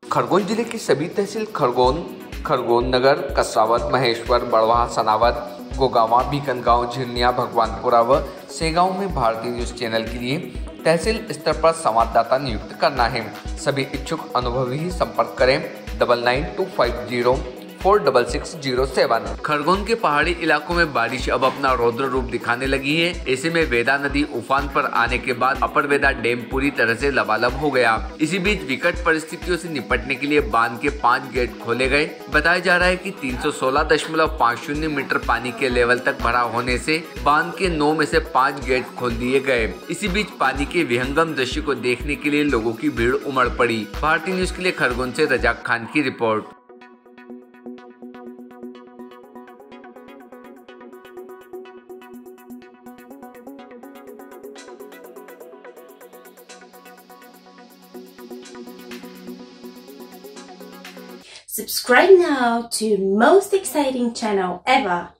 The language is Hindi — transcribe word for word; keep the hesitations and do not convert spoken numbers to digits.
खरगोन जिले की सभी तहसील खरगोन, खरगोन नगर, कसावत, महेश्वर, बड़वाह, सनावद, गोगावा, बीकनगांव, झिरनिया, भगवानपुरा व सेगांव में भारतीय न्यूज चैनल के लिए तहसील स्तर पर संवाददाता नियुक्त करना है। सभी इच्छुक अनुभवी ही संपर्क करें double nine two five zero four double six zero seven. Khargone के पहाड़ी इलाकों में बारिश अब अपना रौद्र रूप दिखाने लगी है। ऐसे में वेदा नदी उफान पर आने के बाद अपर वेदा डैम पूरी तरह से लबालब हो गया। इसी बीच विकट परिस्थितियों से निपटने के लिए बांध के पाँच गेट खोले गए। बताया जा रहा है कि तीन सौ सोलह दशमलव पाँच शून्य मीटर पानी के लेवल तक भरा होने से बांध के नौ में से पाँच गेट खोल दिए गए। इसी बीच पानी के विहंगम दृश्य को देखने के लिए लोगों की भीड़ उमड़ पड़ी। भारतीय न्यूज के लिए खरगोन से रजाक खान की report. Subscribe now to most exciting channel ever.